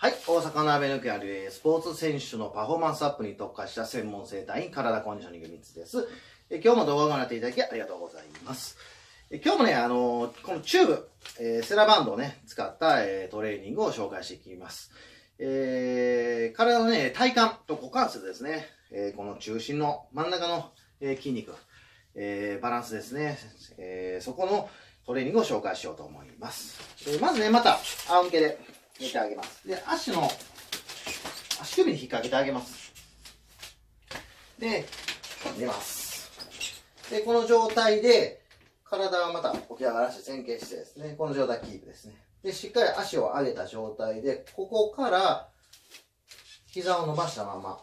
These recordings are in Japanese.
はい、大阪の阿部抜きあるスポーツ選手のパフォーマンスアップに特化した専門整体院体コンディショニング3つです。今日も動画をご覧いただきありがとうございます。今日もね、このチューブ、セラバンドをね、使った、トレーニングを紹介していきます。体のね、体幹と股関節ですね、この中心の真ん中の、筋肉、バランスですね、そこのトレーニングを紹介しようと思います。まずね、また仰向けで寝てあげます。で、足首に引っ掛けてあげます。で、寝ます。で、この状態で、体はまた起き上がらして前傾姿勢ですね。この状態キープですね。で、しっかり足を上げた状態で、ここから膝を伸ばしたまま、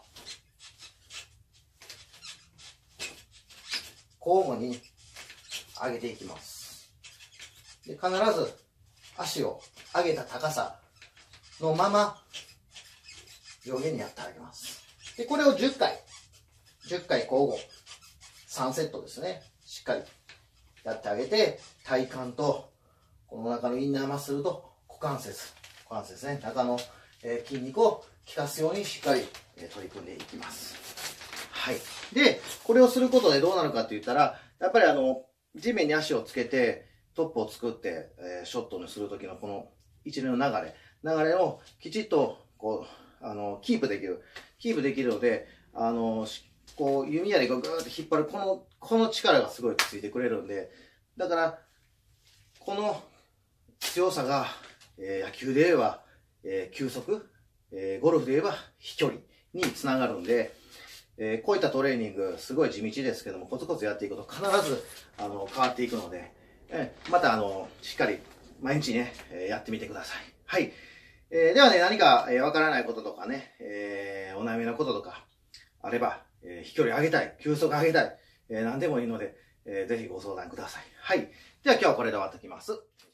交互に上げていきます。で、必ず足を上げた高さのまま上下にやってあげます。で、これを10回交互3セットですね。しっかりやってあげて、体幹とこの中のインナーマッスルと股関節ですね、中の筋肉を効かすようにしっかり取り組んでいきます。はい。で、これをすることでどうなるかって言ったら、やっぱり地面に足をつけてトップを作ってショットにするときのこの一連の流れをきちっとこうキープできるので、こう弓矢でグーッと引っ張るこの力がすごいついてくれるんで、だからこの強さが、野球で言えば、球速、ゴルフで言えば飛距離につながるんで、こういったトレーニングすごい地道ですけども、コツコツやっていくと必ず変わっていくので、またしっかり毎日ね、やってみてください。はい。ではね、何かわからないこととかね、お悩みのこととかあれば、飛距離上げたい、球速上げたい、何でもいいので、ぜひご相談ください。はい。では今日はこれで終わっておきます。